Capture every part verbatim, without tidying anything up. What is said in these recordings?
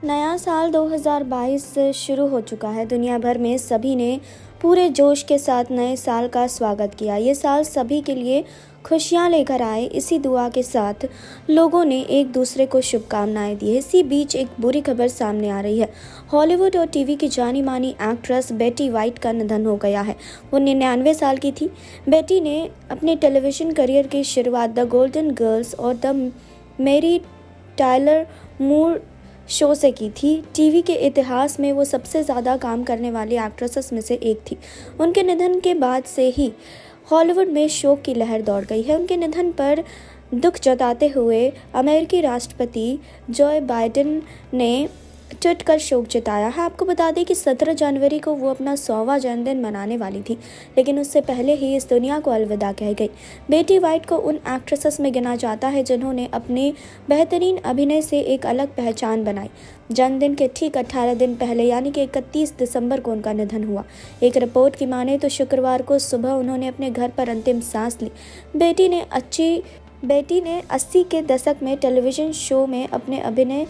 नया साल दो हज़ार बाईस शुरू हो चुका है। दुनिया भर में सभी ने पूरे जोश के साथ नए साल का स्वागत किया। ये साल सभी के लिए खुशियां लेकर आए, इसी दुआ के साथ लोगों ने एक दूसरे को शुभकामनाएं दी। इसी बीच एक बुरी खबर सामने आ रही है। हॉलीवुड और टीवी की जानी मानी एक्ट्रेस बेटी व्हाइट का निधन हो गया है। वो निन्यानवे साल की थी। बेटी ने अपने टेलीविजन करियर की शुरुआत द गोल्डन गर्ल्स और the Mary Tyler Moore show से की थी। टीवी के इतिहास में वो सबसे ज़्यादा काम करने वाली एक्ट्रेसेस में से एक थी। उनके निधन के बाद से ही हॉलीवुड में शोक की लहर दौड़ गई है। उनके निधन पर दुख जताते हुए अमेरिकी राष्ट्रपति जो बाइडेन ने ट्वीट कर शोक जताया है। आपको बता दें कि सत्रह जनवरी को वो अपना सौवां जन्मदिन मनाने वाली थी, लेकिन उससे पहले ही इस दुनिया को अलविदा कह गई। बेटी व्हाइट को उन एक्ट्रेसेस में गिना जाता है जिन्होंने अपने बेहतरीन अभिनय से एक अलग पहचान बनाई। जन्मदिन के ठीक अठारह दिन पहले यानी कि इकतीस दिसंबर को उनका निधन हुआ। एक रिपोर्ट की माने तो शुक्रवार को सुबह उन्होंने अपने घर पर अंतिम सांस ली। बेटी ने अच्छी बेटी ने अस्सी के दशक में टेलीविजन शो में अपने अभिनय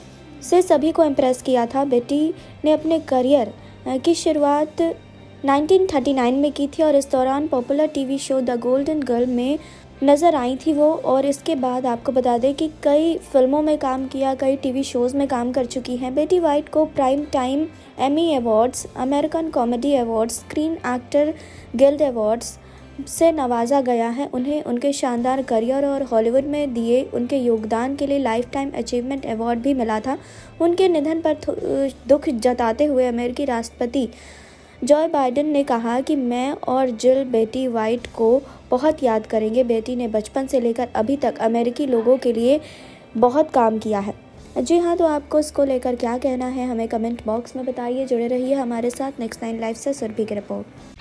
से सभी को इम्प्रेस किया था। बेटी ने अपने करियर की शुरुआत उन्नीस सौ उनतालीस में की थी और इस दौरान popular TV show the golden girl में नज़र आई थी वो। और इसके बाद आपको बता दें कि कई फिल्मों में काम किया, कई टीवी शोज़ में काम कर चुकी हैं। बेटी व्हाइट को prime time Emmy awards, American comedy awards, screen actor guild awards से नवाजा गया है। उन्हें उनके शानदार करियर और हॉलीवुड में दिए उनके योगदान के लिए लाइफ टाइम अचीवमेंट अवार्ड भी मिला था। उनके निधन पर दुख जताते हुए अमेरिकी राष्ट्रपति जो बाइडेन ने कहा कि मैं और जिल बेटी व्हाइट को बहुत याद करेंगे। बेटी ने बचपन से लेकर अभी तक अमेरिकी लोगों के लिए बहुत काम किया है। जी हाँ, तो आपको इसको लेकर क्या कहना है हमें कमेंट बॉक्स में बताइए। जुड़े रहिए हमारे साथ नेक्स्ट नाइन लाइव से सुरभि की रिपोर्ट।